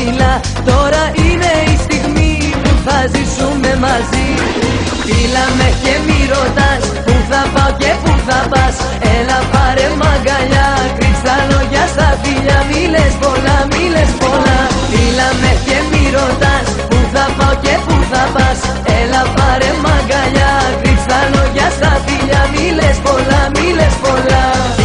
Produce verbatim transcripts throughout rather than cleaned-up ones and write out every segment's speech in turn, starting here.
ψηλά. Τώρα είναι η στιγμή που θα ζήσουμε μαζί. Φίλα με και μη ρωτάς που θα πάω και που θα πας. Έλα πάρε μ' αγκαλιά, κρύψ' τα λόγια στα φιλιά. Μη λες πολλά, μη λες πολλά. Φίλα με και μη ρωτάς που θα πάω και που θα πας. Έλα πάρε μ' αγκαλιά, κρύψ' τα λόγια στα φιλιά. Μη λες πολλά, μη λες πολλά.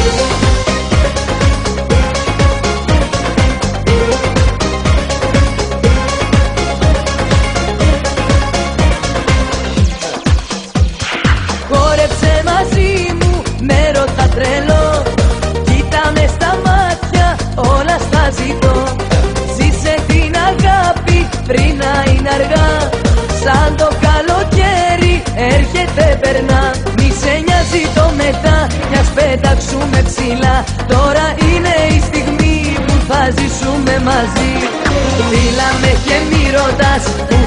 Χόρεψε μαζί μου, με ρώτα τρελό. Κοίτα με στα μάτια, όλα στα ζητώ. Ζήσε την αγάπη πριν να είναι αργά. Σαν το καλοκαίρι έρχεται περνά. Μη σε νοιάζει το μετά, μιας πέταξουμε ψηλά. Τώρα είναι η στιγμή που θα ζήσουμε μαζί. Φίλα με και μη ρωτάς που